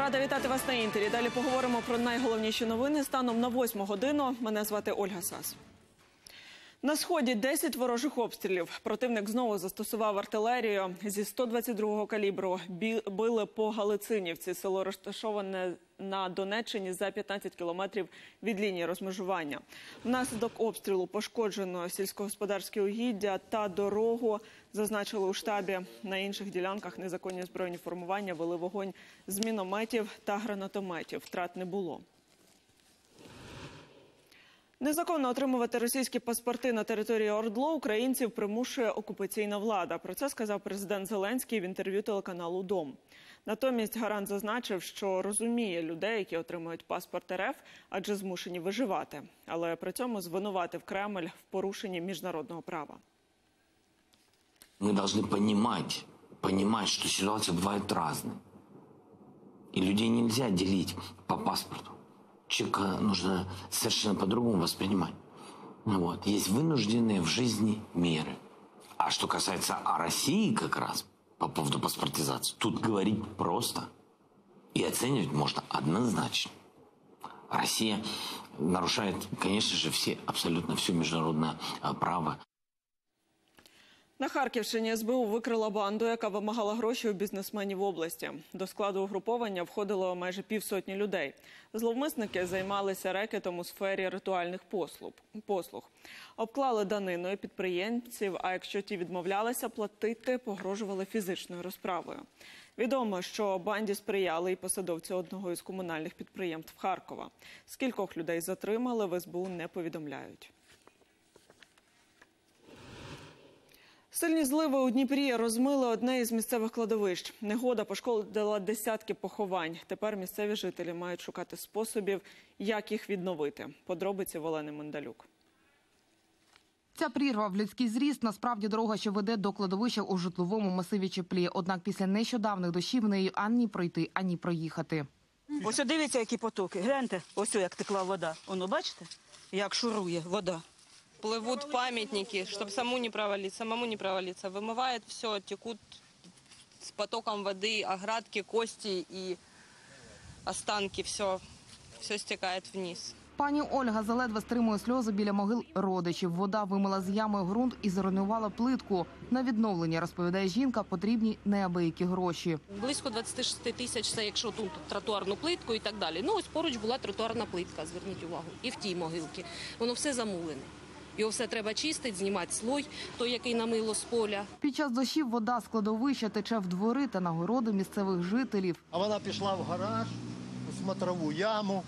рада вітати вас на Інтері. Далі поговоримо про найголовніші новини станом на 8 годину. Мене звати Ольга Сас. На Сході 10 ворожих обстрілів. Противник знову застосував артилерію. Зі 122-го калібру били по Галицинівці. Село розташоване на Донеччині за 15 кілометрів від лінії розмежування. Внаслідок обстрілу пошкоджено сільськогосподарське угіддя та дорогу, зазначили у штабі. На інших ділянках незаконні збройні формування вели вогонь з мінометів та гранатометів. Втрат не було. Незаконно отримувати російські паспорти на території ОРДЛО українців примушує окупаційна влада. Про це сказав президент Зеленський в інтерв'ю телеканалу «Дом». Натомість гарант зазначив, що розуміє людей, які отримують паспорт РФ, адже змушені виживати. Але при цьому звинуватив Кремль в порушенні міжнародного права. Мы должны понимать, что ситуации бывают разные. И людей нельзя делить по паспорту. Человека нужно совершенно по-другому воспринимать. Вот. Есть вынужденные в жизни меры. А что касается России как раз, по поводу паспортизации, тут говорить просто. И оценивать можно однозначно. Россия нарушает, конечно же, абсолютно все международное право. На Харківщині СБУ викрила банду, яка вимагала гроші у бізнесменів області. До складу угруповання входило майже півсотні людей. Зловмисники займалися рекетом у сфері ритуальних послуг. Обклали даниною підприємців, а якщо ті відмовлялися платити, погрожували фізичною розправою. Відомо, що банді сприяли і посадовці одного із комунальних підприємств Харкова. Скількох людей затримали, в СБУ не повідомляють. Сильні зливи у Дніпрі розмили одне із місцевих кладовищ. Негода пошкодила десятки поховань. Тепер місцеві жителі мають шукати способів, як їх відновити. Подробиці в Олени Мендалюк. Ця прірва в людський зріст насправді дорога, що веде до кладовища у житловому масиві Чеплі. Однак після нещодавних дощів нею ані пройти, ані проїхати. Ось дивіться, які потоки. Гляньте, ось як текла вода. Воно, бачите, як шурує вода. Плывут памятники, чтобы самому не провалиться. Вымывает все, текут с потоком воды, оградки, кости и останки. Все стекает вниз. Пані Ольга заледве стримує сльози біля могил родичів. Вода вимила з ямою ґрунт і зруйнувала плитку. На відновлення, розповідає жінка, потрібні неабиякі гроші. Близько 26 тисяч, це якщо тут тротуарну плитку і так далі. Ну ось поруч була тротуарна плитка, зверніть увагу, і в тій могилці. Воно все замулене. Його все треба чистити, знімати слой, той, який намило з поля. Під час дощів вода з кладовища тече в двори та на городи місцевих жителів. А вона пішла в гараж, у смотрову яму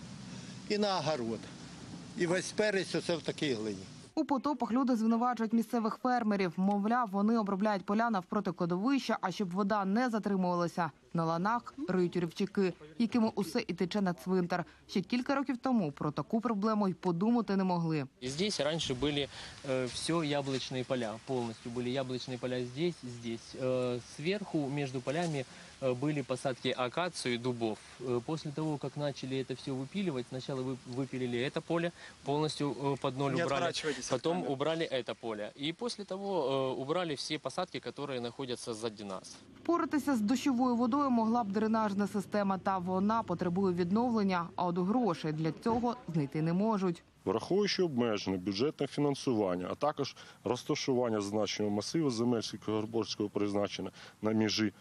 і на огород. І весь перець оце в такій глині. У потопах люди звинувачують місцевих фермерів. Мовляв, вони обробляють поля навпроти кладовища, а щоб вода не затримувалася, на ланах риють рівчаки, якими усе і тече на цвинтар. Ще кілька років тому про таку проблему й подумати не могли. Здесь раньше были все яблочные поля, полностью были яблочные поля здесь. Сверху между полями были посадки акацию и дубов. После того, как начали это все выпиливать, сначала выпилили это поле, полностью под ноль убрали, потом убрали это поле. И после того убрали все посадки, которые находятся сзади нас. Впоратися з дощовою водою могла б дренажна система, та вона потребує відновлення, а от грошей для цього знайти не можуть. Враховуючи обмежене бюджетне фінансування, а також розташування зазначеного масиву земель сільськогосподарського призначення на межі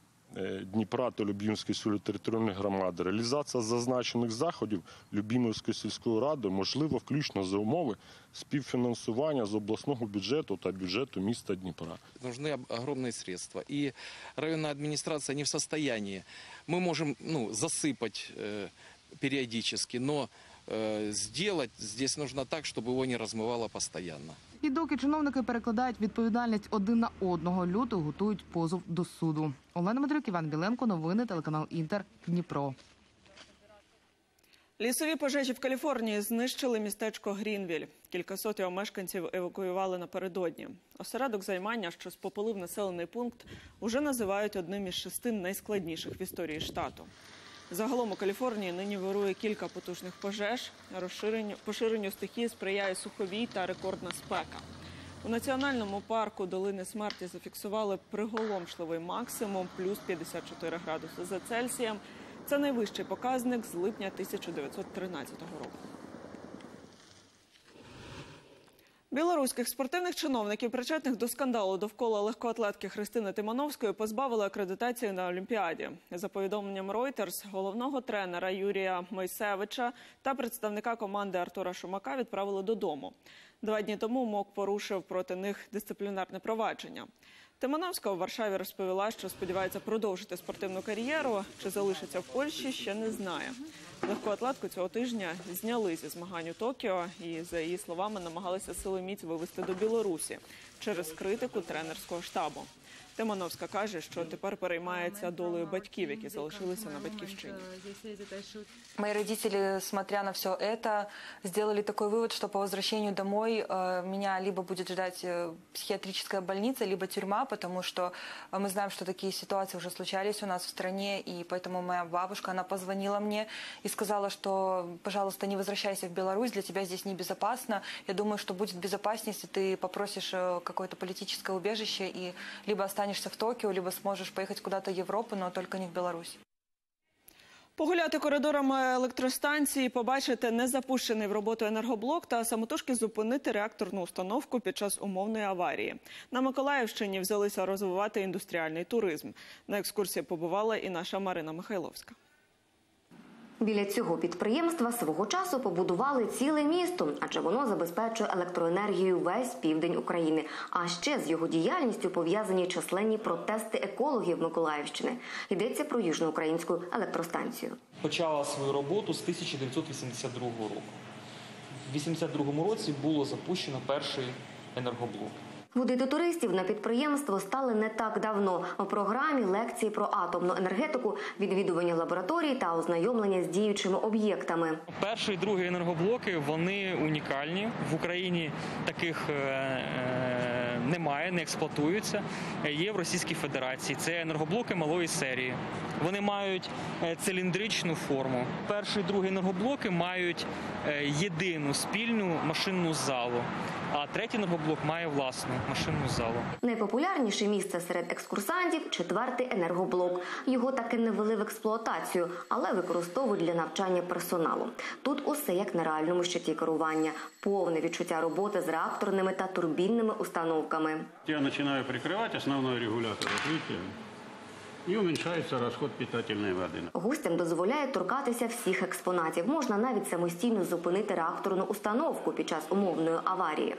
Дніпра та Любімської сільської територіальної громади, реалізація зазначених заходів Любімівської сільської ради можлива включно за умови співфінансування з обласного бюджету та бюджету міста Дніпра. Нужны огромные средства, и районная администрация не в состоянии. Мы можем засыпать периодически, но сделать здесь нужно так, чтобы его не размывало постоянно. І доки чиновники перекладають відповідальність один на одного, люди готують позов до суду. Олена Мендалюк, Іван Біленко, новини, телеканал Інтер, Дніпро. Лісові пожежі в Каліфорнії знищили містечко Грінвіль. Кількасот його мешканців евакуювали напередодні. Осередок займання, що спопалив населений пункт, уже називають одним із 6 найскладніших в історії штату. Загалом у Каліфорнії нині вирує кілька потужних пожеж. Поширенню стихії сприяє суховій та рекордна спека. У національному парку Долини Смерті зафіксували приголомшливий максимум – плюс 54 градуси за Цельсієм. Це найвищий показник з липня 1913 року. Білоруських спортивних чиновників, причетних до скандалу довкола легкоатлетки Христини Тимановської, позбавили акредитації на Олімпіаді. За повідомленням Reuters, головного тренера Юрія Мойсевича та представника команди Артура Шумака відправили додому. 2 дні тому МОК порушив проти них дисциплінарне провадження. Тимановська у Варшаві розповіла, що сподівається продовжити спортивну кар'єру. Чи залишиться в Польщі, ще не знає. Легкоатлетку цього тижня зняли зі змагань у Токіо і, за її словами, намагалися силоміць вивезти до Білорусі через критику тренерського штабу. Тимановська каже, що тепер переймається долею батьків, які залишилися на батьківщині. Мои родители, смотря на все это, сделали такой вывод, что по возвращению домой меня либо будет ждать психиатрическая больница, либо тюрьма, потому что мы знаем, что такие ситуации уже случались у нас в стране, и поэтому моя бабушка, она позвонила мне и сказала, что, пожалуйста, не возвращайся в Беларусь, для тебя здесь небезопасно. Я думаю, что будет безопаснее, если ты попросишь какое-то политическое убежище и либо останешься в Токио, либо сможешь поехать куда-то в Европу, но только не в Беларусь. Погуляти коридорами електростанції, побачити незапущений в роботу енергоблок та самотужки зупинити реакторну установку під час умовної аварії. На Миколаївщині взялися розвивати індустріальний туризм. На екскурсії побувала і наша Марина Михайловська. Біля цього підприємства свого часу побудували ціле місто, адже воно забезпечує електроенергією весь південь України. А ще з його діяльністю пов'язані численні протести екологів Миколаївщини. Йдеться про Южноукраїнську електростанцію. Почала свою роботу з 1982 року. В 1982 році було запущено перший енергоблок. Водити туристів на підприємство стали не так давно. У програмі лекції про атомну енергетику, відвідування лабораторій та ознайомлення з діючими об'єктами. Перший і другий енергоблоки, вони унікальні. В Україні таких немає, не експлуатуються. Є в Російській Федерації. Це енергоблоки малої серії. Вони мають циліндричну форму. Перший і другий енергоблоки мають єдину спільну машинну залу, а третій енергоблок має власну машинну залу. Найпопулярніше місце серед екскурсантів – 4-й енергоблок. Його таки не ввели в експлуатацію, але використовують для навчання персоналу. Тут усе як на реальному щиті керування. Повне відчуття роботи з реакторними та турбінними установками. Я починаю прикривати основний регулятор відкриття. І уменьшається розход питательної води. Гостям дозволяє торкатися всіх експонатів. Можна навіть самостійно зупинити реакторну установку під час умовної аварії.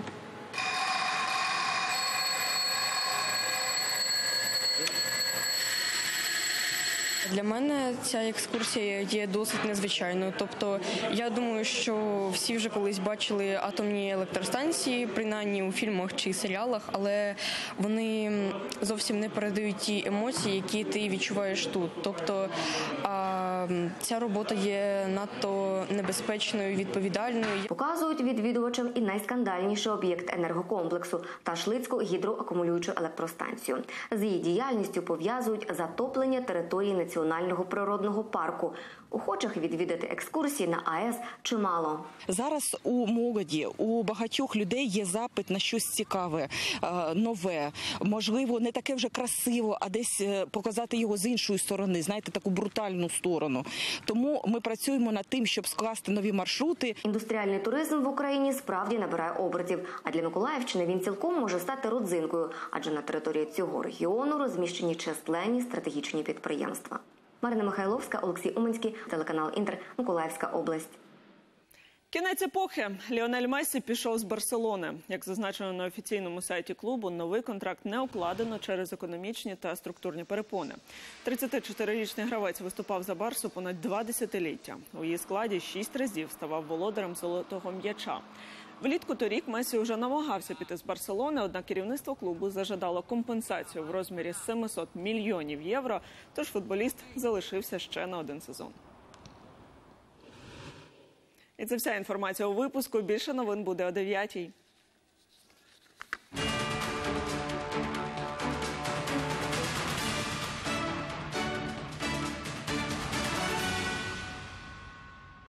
Для мене ця екскурсія є досить незвичайною. Тобто, я думаю, що всі вже колись бачили атомні електростанції, принаймні у фільмах чи серіалах, але вони зовсім не передають ті емоції, які ти відчуваєш тут. Тобто, ця робота є надто небезпечною, відповідальною. Показують відвідувачам і найскандальніший об'єкт енергокомплексу – Ташлицьку гідроакумулюючу електростанцію. З її діяльністю пов'язують затоплення території Національного природного парку. Охочих відвідати екскурсії на АЕС чимало. Зараз у молоді, у багатьох людей є запит на щось цікаве, нове. Можливо, не таке вже красиво, а десь показати його з іншої сторони, знаєте, таку брутальну сторону. Тому ми працюємо над тим, щоб скласти нові маршрути. Індустріальний туризм в Україні справді набирає обертів. А для Миколаївщини він цілком може стати родзинкою, адже на території цього регіону розміщені численні стратегічні підприємства. Марина Михайловська, Олексій Уманський, телеканал Інтер, Миколаївська область. Кінець епохи. Ліонель Мессі пішов з Барселони. Як зазначено на офіційному сайті клубу, новий контракт не укладено через економічні та структурні перепони. 34-річний гравець виступав за Барсу понад 2 десятиліття. У її складі 6 разів ставав володарем золотого м'яча. Влітку торік Месі вже намагався піти з Барселони, однак керівництво клубу зажадало компенсацію в розмірі 700 мільйонів євро, тож футболіст залишився ще на 1 сезон. І це вся інформація у випуску. Більше новин буде о 9-й.